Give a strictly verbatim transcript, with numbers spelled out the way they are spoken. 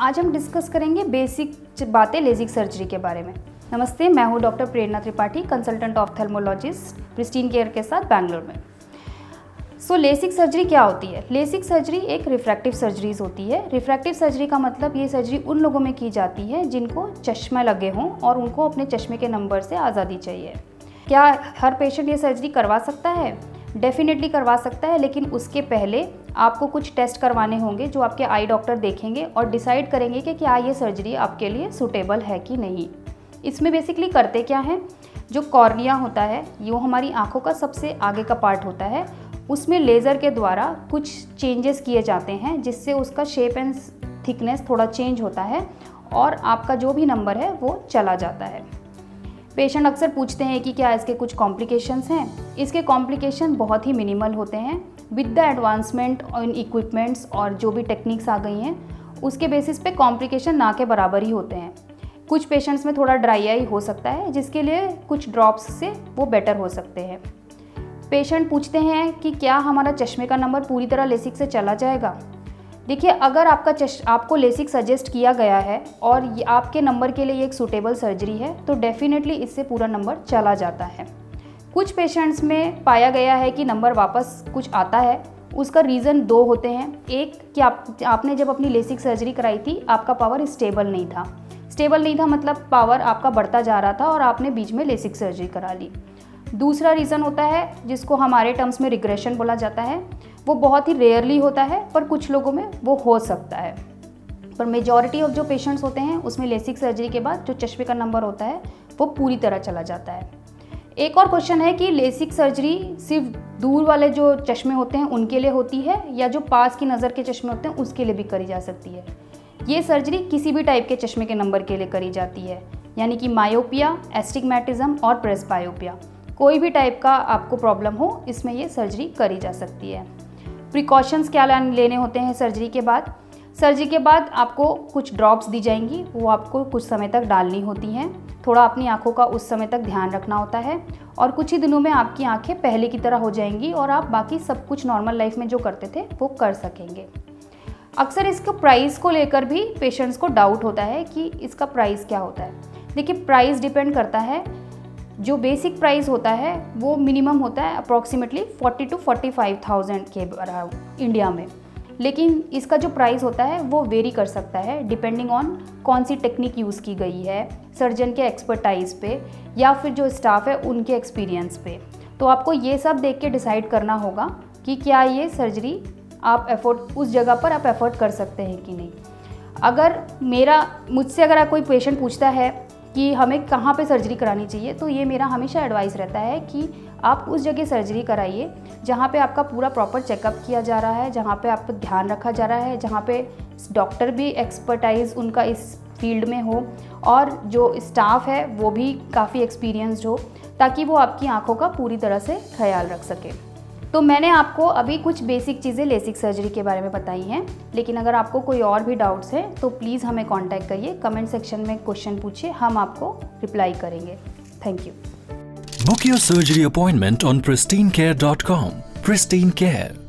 आज हम डिस्कस करेंगे बेसिक बातें लेसिक सर्जरी के बारे में। नमस्ते, मैं हूँ doctor Prerna Tripathi, consultant ophthalmologist pristine care के साथ बैंगलोर में। सो so, लेसिक सर्जरी क्या होती है? लेसिक सर्जरी एक रिफ्रैक्टिव सर्जरीज होती है। रिफ्रैक्टिव सर्जरी का मतलब ये सर्जरी उन लोगों में की जाती है जिनको चश्मा लगे हों और उनको अपने चश्मे के नंबर से आज़ादी चाहिए। क्या हर पेशेंट ये सर्जरी करवा सकता है? डेफिनेटली करवा सकता है, लेकिन उसके पहले आपको कुछ टेस्ट करवाने होंगे जो आपके आई डॉक्टर देखेंगे और डिसाइड करेंगे कि क्या ये सर्जरी आपके लिए सूटेबल है कि नहीं। इसमें बेसिकली करते क्या है, जो कॉर्निया होता है, ये हमारी आंखों का सबसे आगे का पार्ट होता है, उसमें लेज़र के द्वारा कुछ चेंजेस किए जाते हैं जिससे उसका शेप एंड थिकनेस थोड़ा चेंज होता है और आपका जो भी नंबर है वो चला जाता है। पेशेंट अक्सर पूछते हैं कि क्या इसके कुछ कॉम्प्लिकेशंस हैं। इसके कॉम्प्लिकेशन बहुत ही मिनिमल होते हैं। With the advancement in equipments और जो भी टेक्निक्स आ गई हैं उसके बेसिस पे कॉम्प्लिकेशन ना के बराबर ही होते हैं। कुछ पेशेंट्स में थोड़ा ड्राई आई हो सकता है जिसके लिए कुछ ड्रॉप्स से वो बेटर हो सकते हैं। पेशेंट पूछते हैं कि क्या हमारा चश्मे का नंबर पूरी तरह लेसिक से चला जाएगा। देखिए, अगर आपका चश आपको लेसिक सजेस्ट किया गया है और ये आपके नंबर के लिए एक सूटेबल सर्जरी है तो डेफिनेटली इससे पूरा नंबर चला जाता है। कुछ पेशेंट्स में पाया गया है कि नंबर वापस कुछ आता है। उसका रीज़न दो होते हैं। एक कि आप आपने जब अपनी लेसिक सर्जरी कराई थी आपका पावर स्टेबल नहीं था। स्टेबल नहीं था मतलब पावर आपका बढ़ता जा रहा था और आपने बीच में लेसिक सर्जरी करा ली। दूसरा रीज़न होता है जिसको हमारे टर्म्स में रिग्रेशन बोला जाता है। वो बहुत ही रेयरली होता है पर कुछ लोगों में वो हो सकता है, पर मेजॉरिटी ऑफ जो पेशेंट्स होते हैं उसमें लेसिक सर्जरी के बाद जो चश्मे का नंबर होता है वो पूरी तरह चला जाता है। एक और क्वेश्चन है कि लेसिक सर्जरी सिर्फ दूर वाले जो चश्मे होते हैं उनके लिए होती है या जो पास की नज़र के चश्मे होते हैं उसके लिए भी करी जा सकती है। ये सर्जरी किसी भी टाइप के चश्मे के नंबर के लिए करी जाती है, यानी कि मायोपिया, एस्टिग्मैटिज्म और प्रेसबायोपिया, कोई भी टाइप का आपको प्रॉब्लम हो इसमें ये सर्जरी करी जा सकती है। प्रिकॉशंस क्या लेने होते हैं सर्जरी के बाद? सर्जरी के बाद आपको कुछ ड्रॉप्स दी जाएंगी, वो आपको कुछ समय तक डालनी होती हैं। थोड़ा अपनी आंखों का उस समय तक ध्यान रखना होता है और कुछ ही दिनों में आपकी आंखें पहले की तरह हो जाएंगी और आप बाकी सब कुछ नॉर्मल लाइफ में जो करते थे वो कर सकेंगे। अक्सर इसको प्राइस को लेकर भी पेशेंट्स को डाउट होता है कि इसका प्राइस क्या होता है। देखिए, प्राइस डिपेंड करता है। जो बेसिक प्राइस होता है वो मिनिमम होता है approximately forty two forty five thousand के अराउंड इंडिया में, लेकिन इसका जो प्राइस होता है वो वेरी कर सकता है डिपेंडिंग ऑन कौन सी टेक्निक यूज़ की गई है, सर्जन के एक्सपर्टाइज पे या फिर जो स्टाफ है उनके एक्सपीरियंस पे। तो आपको ये सब देख के डिसाइड करना होगा कि क्या ये सर्जरी आप एफोर्ड उस जगह पर आप एफोर्ड कर सकते हैं कि नहीं। अगर मेरा मुझसे अगर कोई पेशेंट पूछता है कि हमें कहाँ पे सर्जरी करानी चाहिए, तो ये मेरा हमेशा एडवाइस रहता है कि आप उस जगह सर्जरी कराइए जहाँ पे आपका पूरा प्रॉपर चेकअप किया जा रहा है, जहाँ पे आपका ध्यान रखा जा रहा है, जहाँ पे डॉक्टर भी एक्सपर्टाइज उनका इस फील्ड में हो और जो स्टाफ है वो भी काफ़ी एक्सपीरियंस्ड हो, ताकि वो आपकी आँखों का पूरी तरह से ख्याल रख सके। तो मैंने आपको अभी कुछ बेसिक चीज़ें लेसिक सर्जरी के बारे में बताई हैं, लेकिन अगर आपको कोई और भी डाउट्स हैं तो प्लीज़ हमें कांटेक्ट करिए, कमेंट सेक्शन में क्वेश्चन पूछिए, हम आपको रिप्लाई करेंगे। Thank you. Book your surgery appointment on pristine care dot com. Pristine Care.